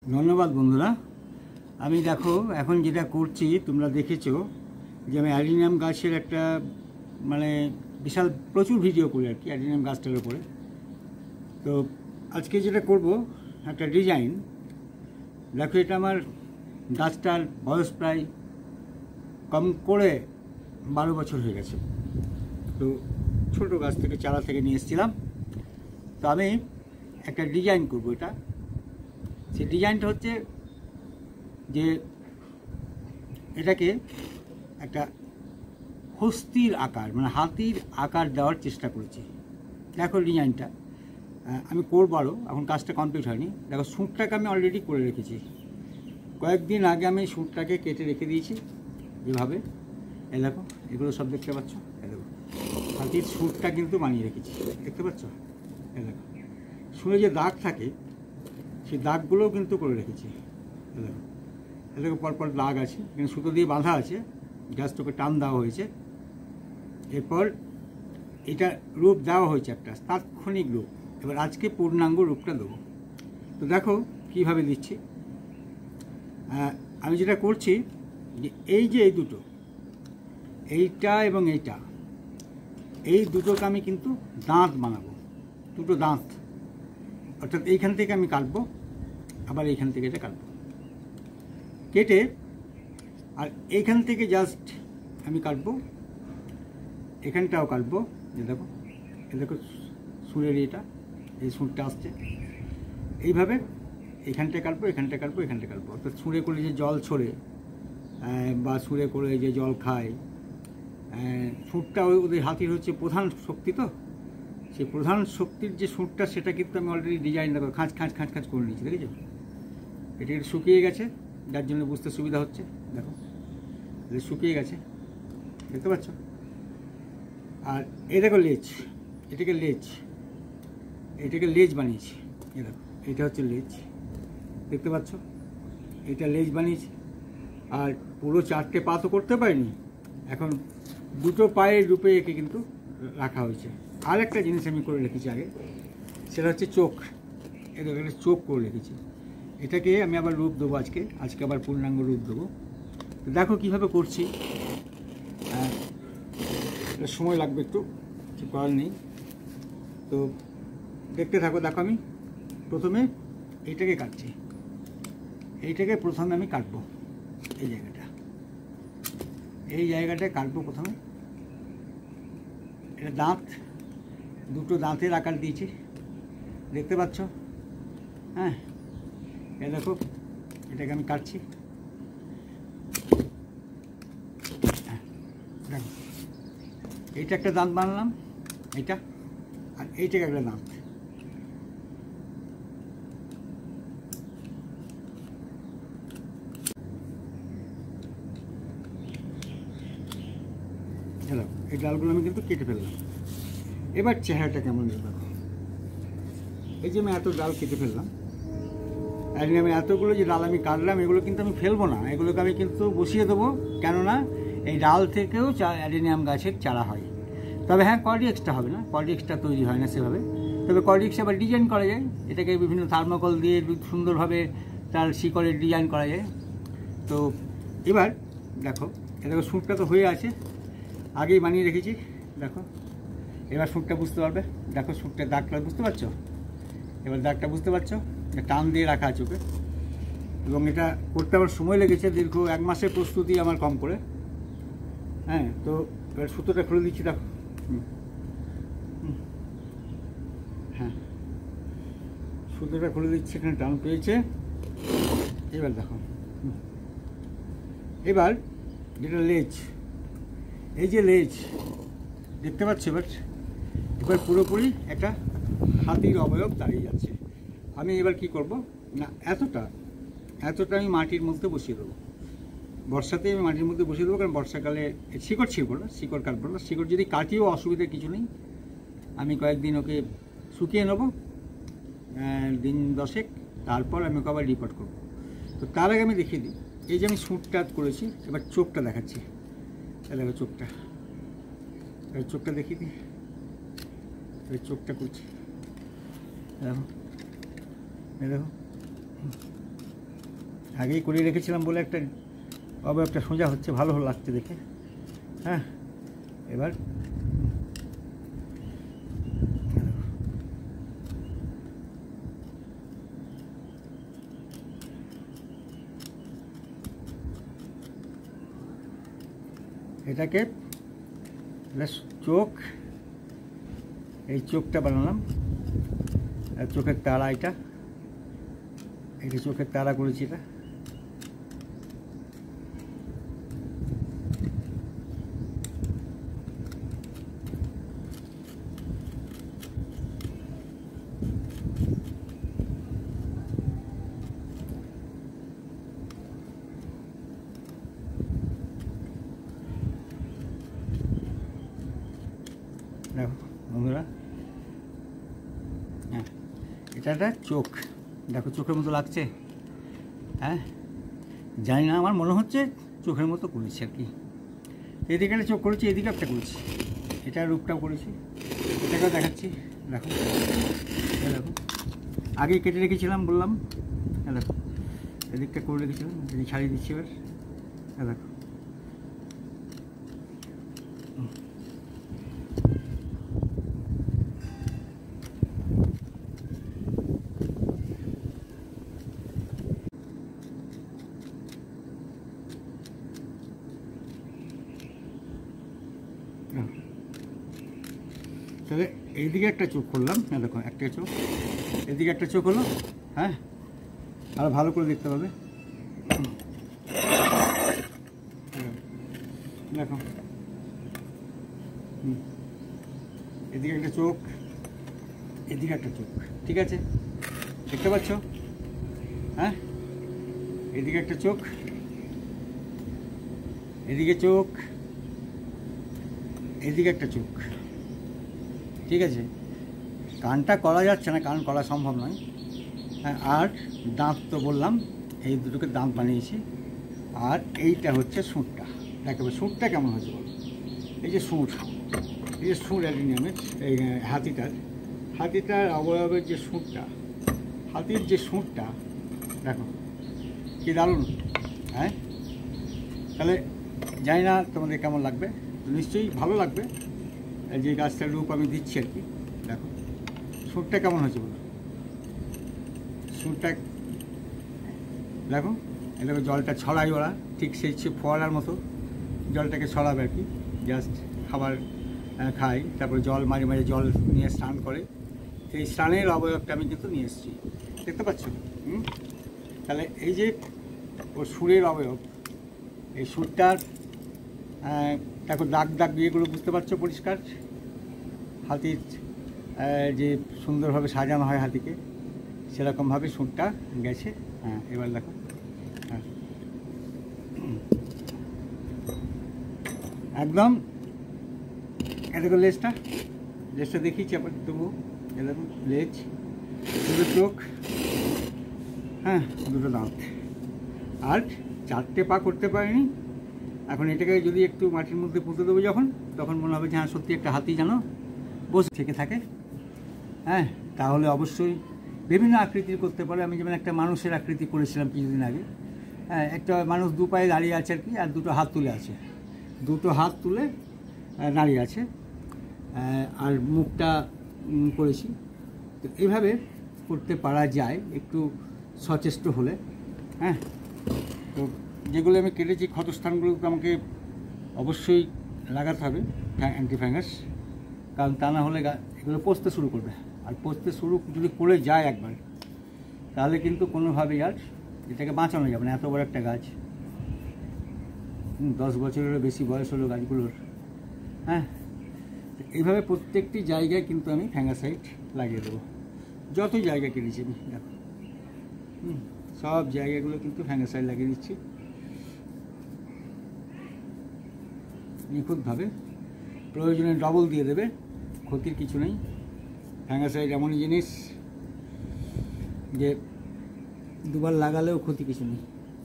ধন্যবাদ বন্ধুরা। আমি দেখো এখন যেটা করছি তোমরা দেখেছো যে আমি অ্যাডিনিয়াম গাছের একটা মানে বিশাল প্রচুর ভিডিও করি আর কি অ্যাডিনিয়াম গাছটার উপরে। তো আজকে যেটা করব একটা ডিজাইন। দেখো এটা আমার গাছটার বয়স প্রায় কম করে 12 বছর হয়ে গেছে। তো ছোটো গাছ থেকে চারা থেকে নিয়ে এসেছিলাম। তো আমি একটা ডিজাইন করব। এটা সেই ডিজাইনটা হচ্ছে যে এটাকে একটা হস্তির আকার মানে হাতির আকার দেওয়ার চেষ্টা করেছি। দেখো ডিজাইনটা আমি করবো আরও, এখন কাজটা কমপ্লিট হয়নি। দেখো সুটটাকে আমি অলরেডি করে রেখেছি। কয়েকদিন আগে আমি সুটটাকে কেটে রেখে দিয়েছি যেভাবে। এই দেখো এগুলো সব দেখতে পাচ্ছ। এই দেখো হাতির সুটটা কিন্তু বানিয়ে রেখেছি, দেখতে পাচ্ছ। এই দেখো শুনে যে দাগ থাকে সেই দাগগুলোও কিন্তু করে রেখেছি। এই দেখো এটাকে পরপর দাগ আছে, কিন্তু সুতো দিয়ে বাঁধা আছে, গাছটাকে টান দেওয়া হয়েছে। এরপর এটা রূপ দেওয়া হয়েছে একটা তাৎক্ষণিক রূপ। এবার আজকে পূর্ণাঙ্গ রূপটা দেবো। তো দেখো কীভাবে দিচ্ছি। আমি যেটা করছি যে এই যে এই দুটো, এইটা এবং এইটা, এই দুটোকে আমি কিন্তু দাঁত বানাবো, দুটো দাঁত। অর্থাৎ এইখান থেকে আমি কাটবো, আবার এইখান থেকে এটা কাটবো, কেটে আর এইখান থেকে জাস্ট আমি কাটবো, এখানটাও কাটবো। যে দেখো এ দেখো সুরের এটা, এই সুরটা আসছে এইভাবে। এখানটা কাটবো, এখানটা কাটবো, এখানটা কাটবো। অর্থাৎ সুরে করে যে জল ছড়ে বা সুরে করে যে জল খায়, সুরটা ওদের হাতির হচ্ছে প্রধান শক্তি। তো সেই প্রধান শক্তির যে সুরটা সেটা কিন্তু আমি অলরেডি ডিজাইন দেখো খাঁচ খাঁচ খাঁচ খাঁচ করে নিয়েছি, দেখেছো। এটা শুকিয়ে গেছে, যার জন্য বুঝতে সুবিধা হচ্ছে। দেখো শুকিয়ে গেছে, দেখতে পাচ্ছ। আর এই দেখো লেজ, এটাকে লেজ, এটাকে লেজ বানিয়েছি। এই দেখো এটা হচ্ছে লেজ, দেখতে পাচ্ছ। এটা লেজ বানিয়েছি। আর পুরো 4টে পা তো করতে পারিনি, এখন দুটো পায়ের রূপে একে কিন্তু রাখা হয়েছে। আর একটা জিনিস আমি করে রেখেছি আগে, সেটা হচ্ছে চোখ। এই দেখো একটা চোখ করে রেখেছি। এটাকে আমি আবার রূপ দেবো আজকে আবার পূর্ণাঙ্গ রূপ দেবো। তো দেখো কীভাবে করছি। সময় লাগবে একটু, কিছু করার নেই। তো দেখতে থাকো। দেখো আমি প্রথমে এইটাকে কাটছি, এইটাকে প্রথমে আমি কাটবো। এই জায়গাটায় কাটবো প্রথমে। এটা দাঁত, দুটো দাঁতের আকার দিয়েছি, দেখতে পাচ্ছ। হ্যাঁ এই দেখো এটাকে আমি কাটছি। দেখো এইটা একটা দাঁত বানালাম, এইটা, আর এইটাকে একটা দাঁত। হ্যালো, এই ডালগুলো আমি কিন্তু কেটে ফেললাম। এবার চেহারাটা কেমন দেখো। এই যে আমি এত ডাল কেটে ফেললাম, আমি এতগুলো যে ডাল আমি কাটলাম, এগুলো কিন্তু আমি ফেলবো না, এগুলোকে আমি কিন্তু বসিয়ে দেবো। কেননা এই ডাল থেকেও অ্যাডিনিয়াম গাছের চারা হয়। তবে হ্যাঁ, কর্ডিক্সটা হবে না, কর্ডিক্সটা তৈরি হয় না সেভাবে। তবে কর্ডিক্স আবার ডিজাইন করা যায়, এটাকে বিভিন্ন থার্মোকল দিয়ে সুন্দরভাবে তার শিকড়ের ডিজাইন করা যায়। তো এবার দেখো, দেখো সুটটা তো হয়ে আছে, আগেই বানিয়ে রেখেছি। দেখো এবার সুটটা বুঝতে পারবে। দেখো সুটটার দাগটা বুঝতে পারছো। এবার দাগটা বুঝতে পারছো, টান দিয়ে রাখা আছে ওকে। এবং এটা করতে আমার সময় লেগেছে দীর্ঘ 1 মাসের প্রস্তুতি আমার কম করে। হ্যাঁ, তো এবার সুতোটা খুলে দিচ্ছি। দেখো হ্যাঁ, সুতোটা খুলে দিচ্ছি, এখানে টান পেয়েছে। এবার দেখো, এবার যেটা লেজ, এই যে লেজ দেখতে পাচ্ছ। এবার পুরোপুরি একটা হাতির অবয়ব দাঁড়িয়ে যাচ্ছে। আমি এবার কি করব না, এতটা আমি মাটির মধ্যে বসিয়ে দেবো। বর্ষাতেই আমি মাটির মধ্যে বসিয়ে দেবো, কারণ বর্ষাকালে শিকড় ছিঁড়বো না, শিকড় কাটবো না। শিকড় যদি কাটিও অসুবিধা কিছু নেই, আমি কয়েকদিন ওকে শুকিয়ে নেবো, দিন 10, তারপর আমি ওকে আবার রিপোর্ট করবো। তো তার আগে আমি দেখিয়ে দিই, এই যে আমি সুটটা করেছি, এবার চোখটা দেখাচ্ছি। দেখো চোখটা, এবার চোখটা দেখিয়ে দিই। এবার চোখটা করছি, দেখো দেখো আগেই করিয়ে রেখেছিলাম বলে একটা অবয়বটা সোজা হচ্ছে, ভালো লাগছে দেখে। হ্যাঁ, এবার এটাকে চোখ, এই চোখটা বানালাম, চোখের তারা, এটা চোখের তারা করেছি। এটা দেখো বন্ধুরা, হ্যাঁ এটা একটা চোখ, দেখো চোখের মতো লাগছে। হ্যাঁ, জানি না, আমার মনে হচ্ছে চোখের মতো করেছি আর কি। এদিকে একটা চোখ করেছি, এদিকে একটা করেছি, এটা রূপটাও করেছি, এটাকেও দেখাচ্ছি। দেখো দেখো, আগে কেটে রেখেছিলাম বললাম। হ্যাঁ দেখো, এদিকটা করে রেখেছিলাম, এদিকে ছাড়িয়ে দিচ্ছি এবার। হ্যাঁ দেখো, তাহলে এইদিকে একটা চোখ করলাম। হ্যাঁ দেখো, একটা চোখ, এদিকে একটা চোখ হলো। হ্যাঁ, আরো ভালো করে দেখতে পাবে। দেখো, এদিকে একটা চোখ, এদিকে একটা চোখ, ঠিক আছে, দেখতে পাচ্ছ? হ্যাঁ, এদিকে একটা চোখ, এদিকে চোখ, এদিকে একটা চোখ, ঠিক আছে। কানটা করা যাচ্ছে না, কান করা সম্ভব নয়। হ্যাঁ, আর দাঁত তো বললাম, এই দুটোকে দাঁত বানিয়েছি। আর এইটা হচ্ছে সুঁড়টা, দেখবে সুঁড়টা কেমন হয়েছে বলো। এই যে সুঁড়, এই যে সুঁড় অ্যালুমিনিয়ামের, এই হাতিটার অবয়বের যে সুঁড়টা, হাতির যে সুঁড়টা, দেখো কি দারুণ। হ্যাঁ, তাহলে জানি না তোমাদের কেমন লাগবে, নিশ্চয়ই ভালো লাগবে। এই যে গাছটার রূপ আমি দিচ্ছি আর কি। দেখো সুঁড়টা কেমন হয়েছে বলো, সুঁড়টা দেখো। এটাকে জলটা ছড়াই ওরা, ঠিক সেই ফোয়ারার মতো জলটাকে ছড়াবে আর কি। জাস্ট খাবার খাই, তারপরে জল মাঝে মাঝে জল নিয়ে স্নান করে। এই স্নানের অবয়বটা আমি কিন্তু নিয়ে এসেছি, দেখতে পাচ্ছ? তাহলে এই যে ওর সুরের অবয়ব, এই সুরটার দেখো দাগ দাগ বিয়েগুলো বুঝতে পারছো পরিষ্কার। হাতির যে সুন্দরভাবে সাজানো হয় হাতিকে, সেরকমভাবে সুরটা গেছে। হ্যাঁ, এবার দেখো, হ্যাঁ একদম। এদিকে লেজটা দেখিয়েছি আবার তবু, এরকম লেজ, দুটো চোখ, হ্যাঁ দুটো দাঁত, আর চারটে পা করতে পারিনি। এখন এটাকে যদি একটু মাটির মধ্যে পুঁতে দেবো যখন, তখন মনে হবে যে হ্যাঁ সত্যি একটা হাতি যেন বসে থেকে থাকে। হ্যাঁ, তাহলে অবশ্যই বিভিন্ন আকৃতির করতে পারে। আমি যেমন একটা মানুষের আকৃতি করেছিলাম কিছুদিন আগে। হ্যাঁ, একটা মানুষ দু পায়ে দাঁড়িয়ে আছে আর কি, আর দুটো হাত তুলে আছে, দুটো হাত তুলে দাঁড়িয়ে আছে, আর মুখটা করেছি। তো এইভাবে করতে পারা যায় একটু সচেষ্ট হলে। হ্যাঁ, তো যেগুলো আমি কেটেছি ক্ষতস্থানগুলোকে আমাকে অবশ্যই লাগাতে হবে অ্যান্টি ফাঙ্গাস, কারণ তা না হলে এগুলো পচতে শুরু করবে। আর পচতে শুরু যদি করে যায় একবার, তাহলে কিন্তু কোনোভাবেই আর এটাকে বাঁচানো যাবে না। এত বড় একটা গাছ, 10 বছরেরও বেশি বয়স হলো গাছগুলোর। হ্যাঁ, এইভাবে প্রত্যেকটি জায়গায় কিন্তু আমি ফ্যাঙ্গাসাইড লাগিয়ে দেবো, যত জায়গা কিনেছি আমি। দেখো, সব জায়গাগুলো কিন্তু ফ্যাঙ্গাসাইড লাগিয়ে দিচ্ছি নিখুঁতভাবে। প্রয়োজনে ডবল দিয়ে দেবে, ক্ষতির কিছু নেই। ফ্যাঙ্গাসাইড এমনই জিনিস যে দুবার লাগালেও ক্ষতি কিছু নেই,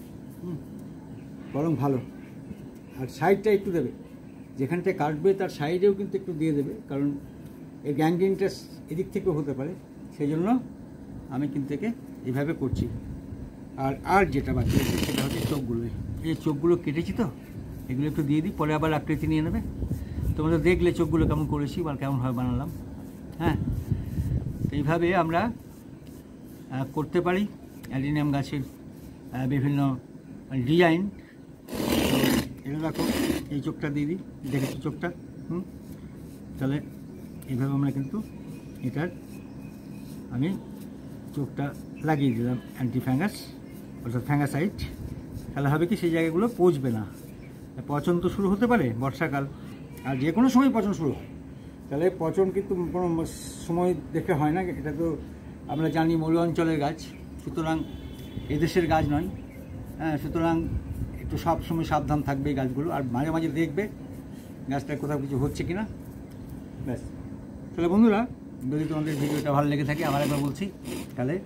বরং ভালো। আর সাইডটা একটু দেবে, যেখানটা কাটবে তার সাইডেও কিন্তু একটু দিয়ে দেবে, কারণ এই গ্যাংগ্রিনটা এদিক থেকেও হতে পারে। সেই জন্য আমি কিন্তু একে এভাবে করছি। আর যেটা বাকি আছে সেটা হচ্ছে চোখগুলো। এই চোখগুলো কেটেছি তো, এগুলো একটু দিয়ে দিই, পরে আবার আকৃতি নিয়ে নেবে। তোমরা দেখলে চোখগুলো কেমন করেছি বা কেমনভাবে বানালাম। হ্যাঁ, এইভাবে আমরা করতে পারি অ্যাডিনিয়াম গাছের বিভিন্ন ডিজাইন। তো এটা দেখো, এই চোখটা দিয়ে দিই, দেখেছি চোখটা। তাহলে এইভাবে আমরা কিন্তু এটার আমি চোখটা লাগিয়ে দিলাম অ্যান্টি ফ্যাঙ্গাস, অর্থাৎ ফ্যাঙ্গাসাইড। তাহলে হবে কি, সেই জায়গাগুলো পচবে না। পচন তো শুরু হতে পারে বর্ষাকাল, আর যে কোনো সময় পচন শুরু হয়। তাহলে পচন কিন্তু কোনো সময় দেখে হয় না, এটা তো আমরা জানি মরু অঞ্চলের গাছ, সুতরাং এদেশের গাছ নয়। হ্যাঁ, সুতরাং একটু সব সময় সাবধান থাকবে এই গাছগুলো, আর মাঝে মাঝে দেখবে গাছটার কোথাও কিছু হচ্ছে কি না। ব্যাস। তাহলে বন্ধুরা, যদি তোমাদের ভিডিওটা ভালো লেগে থাকে, আবার একবার বলছি, তাহলে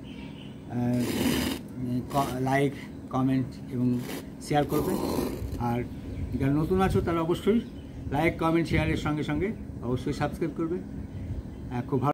লাইক, কমেন্ট এবং শেয়ার করবে। আর যারা নতুন আছো তারা অবশ্যই লাইক, কমেন্ট, শেয়ারের সঙ্গে সঙ্গে অবশ্যই সাবস্ক্রাইব করবে। খুব ভালো।